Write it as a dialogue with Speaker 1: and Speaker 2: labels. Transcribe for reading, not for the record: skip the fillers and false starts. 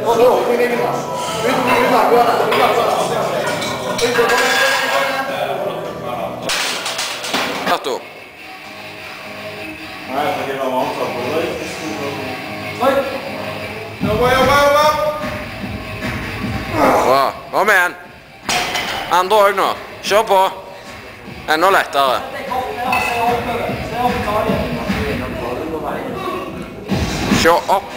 Speaker 1: Arto. Bra. Kom igjen. Andre òg nå. Kjør på. Enda lettere. Kjør opp.